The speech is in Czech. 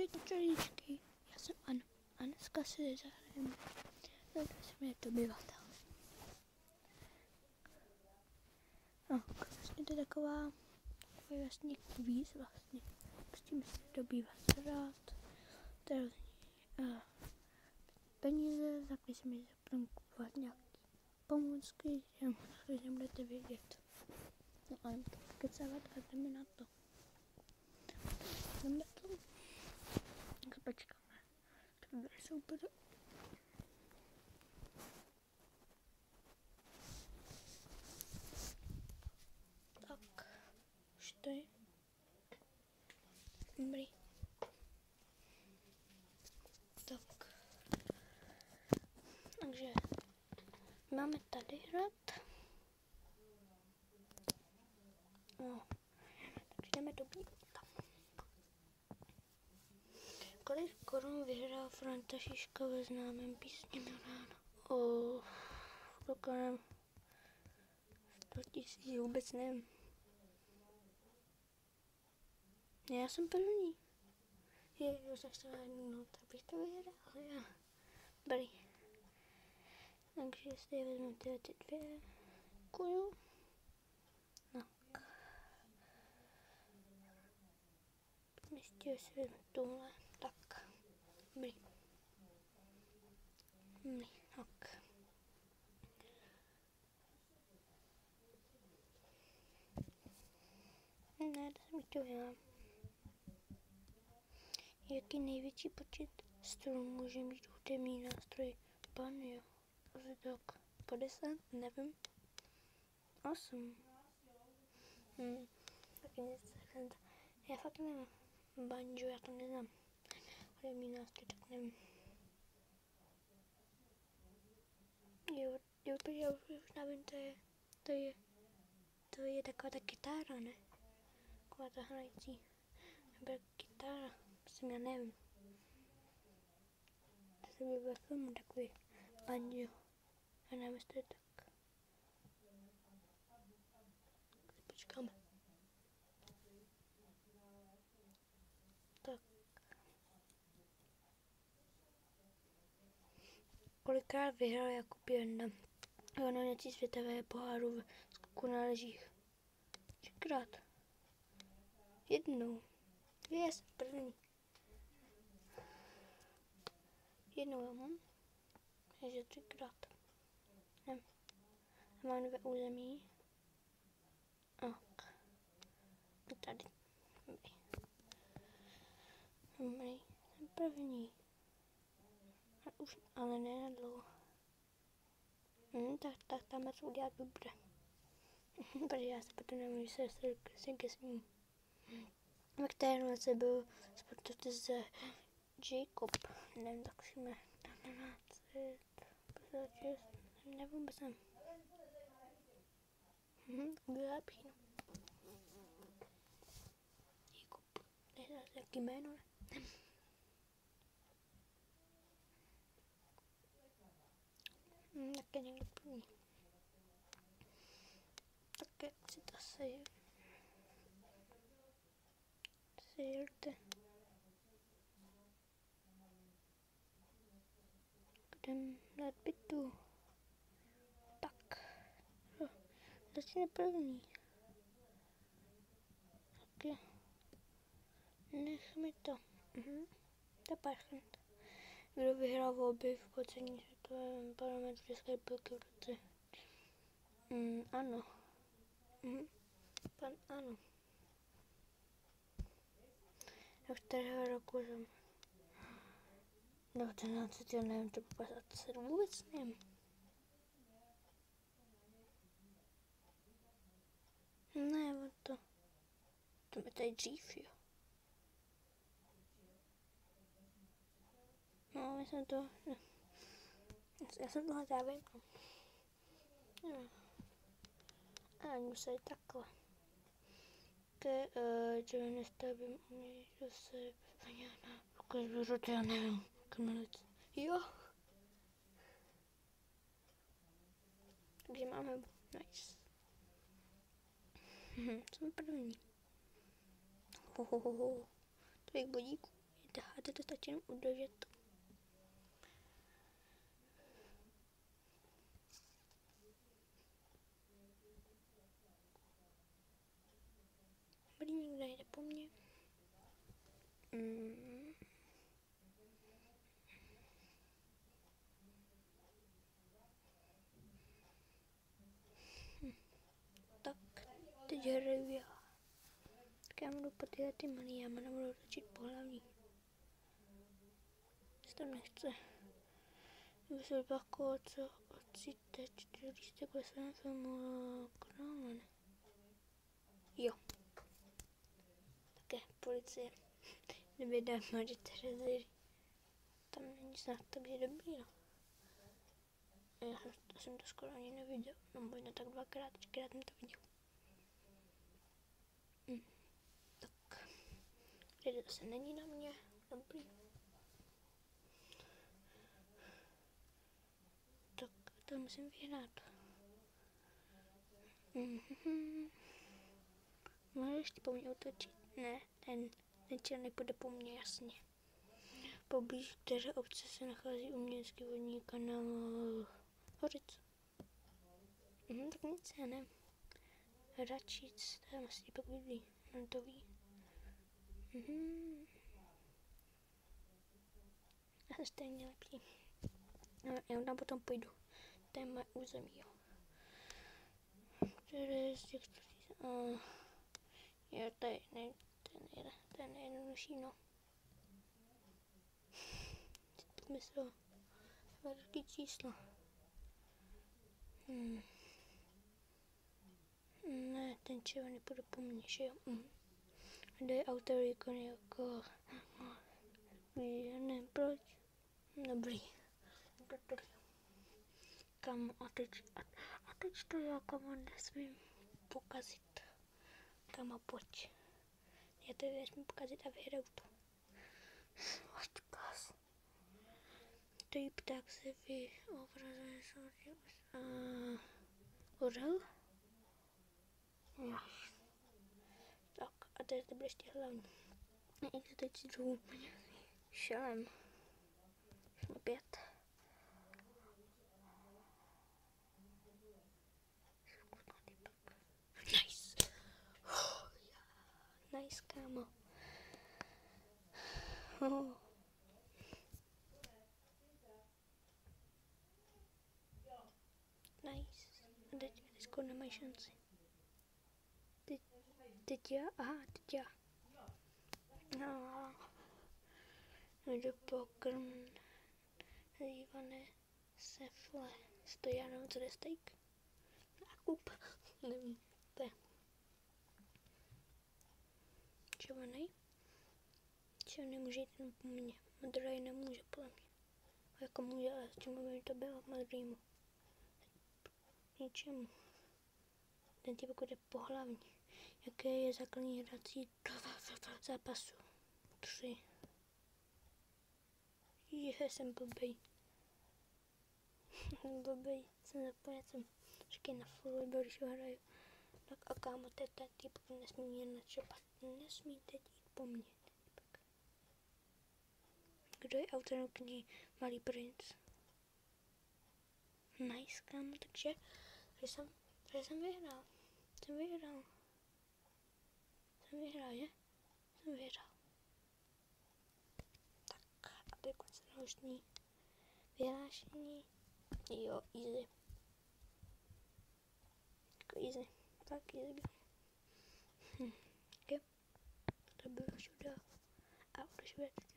Ahojte čaríčky, já jsem Anna a dneska si zahrajeme, je to obyvatel. No, vlastně to je takový vlastně kvíz vlastně. Musíme si dobývat řád, peníze, za když se mi budeme kupovat nějaký pomůcky, že nebudete vědět. No a jdeme to kecávat a jdeme na to. Jdeme na to. Tak počkáme. To bude super. Tak, už to je. Dobrý. Tak. Takže máme tady hrad. No. Takže jdeme do bývata. Kolik korun vyhrál Franta Šiška ve známém písni Milána? Dokonám 100 000, vůbec nevím. Já jsem první. Už se no, tak bych to vyhrál, já. Dobrý. Takže si vezmu tyhle dvě. Děkuju. Tak. Ještě si vezmu tuhle. Tak. Dobrý. Dobrý. Tak. Ne, to jsem to já. Jaký největší počet stromů může mít hudební nástroj? Pan jo. Asi tak 50, nevím. 8. Taky nic. Já fakt nevím. Banjo, já to neznám. Hudební nástroj, tak nevím. Jo, já už nevím, to je taková ta kytára, ne? Taková ta hrající. Nebo kytára, myslím, já nevím. To se byl ve filmu takový banjo. Já nevím, jestli to je tak. Počkáme. Tak. Kolikrát vyhrál Jakub Janda na nominaci světové poháru v skoku na lyžích? 3krát. Jednou. Já jsem první. Jednou, takže 3krát. Mám 2 území. Tak. Tady. Dobrý. Jsem první. Už, ale ne na dlouho. Tak tam se udělat dobře. Protože já se potom nemůžu se ke svým. Ve které noci byl sportovec Jacob. Nevím, tak si mě 12, nevím vůbec nevím. Byl lepší, no. Jacob. Neznám jaký jméno, ne? Tak je někdo první. Tak jak si to sejerte. Jdem dát bytu. Tak. Začne první. Tak jo. Nech mi to. To je parchant. Kdo vyhrál volby v podzemní světovém parlamentu České republiky v roce? Ano. Pan ano. Do kterého roku jsem? 19, já nevím, to 57, vůbec nevím. Ne, to je tady dřív, jo. No, já jsem tohle dávám. No. A museli takhle. Že nestavím umění zase Faňána. Pokud zvířat, já nevím. Kamelec. Jo. Takže máme nice. Jsem první. Tolik bodíků. A teď to stačí jenom udržet. Dobrý, někdo jde po mně. Tak, teď hraju já. Tak já budu po tyhle ty malý, já nebudu točit pohlaví. Se tam nechce. Vysvětlovat, co ocíte 4 lístek ve svém filmu kanále. Jo. Také policie. Nevydá Marie Terezy. Tam není snad, takže dobrý, no. Já jsem to skoro ani neviděl. No možná tak 2krát, 3krát jsem to viděl. Tak. Tady zase není na mě. Dobrý. Tak to musím vyhrát. Můžeš ty po mně otočit? Ne, ten černý půjde po mně, jasně. Poblíž které obce se nachází umělecký vodní kanál Hořic. Tak nic, já nevím. Hračic, tam asi pak bydlí, on to ví. Já jsem stejně lepší. No, já tam potom půjdu. To je moje území, jo. Které z těchto jo, to je nejjednodušší, no. Teď myslel velký číslo. Ne, ten červený půjde po mně, že jo. Kde je autor ikony jako... Já nevím proč. Dobrý. Kam a teď to já kamo nesmím pokazit. Kamo pojď. Já to nesmím pokazit a vyhraju to. Odkaz. Který pták se vyobrazuje orel? Tak a teď to bude ještě hlavní. I teď si jdu šelem. Jsme 5. Nice. Nice, kámo. Nice. A teď skoro nemají šanci. Teď já? Aha, teď já. No. Jdu pokrm. Zývané sefle. Stojí, já nevím, co je steak. Nákup. Nevím. To je. Červený. Červený může jít jenom po mně. Modrý nemůže podle mě. Jako může, ale s čemu by to bylo modrýmu? Ničemu. Ten typ jde po hlavní. Jaké je základní hrací zápasu? 3. Jsem blbej. Jsem zapojecem. Říkej na fotbal, když ho hraju. Tak a kámo, ten typ nesmí mě načepat. Nesmíte jít po mně. Kdo je autorem knihy Malý princ? Nice, kámo, takže jsem vyhrál. Jsem vyhrál, že? Jsem vyhrál. Tak, a to je konec dnešní vyhlášení. Jo, easy. Jako easy. Tak easy. Okay. To bylo všude. A už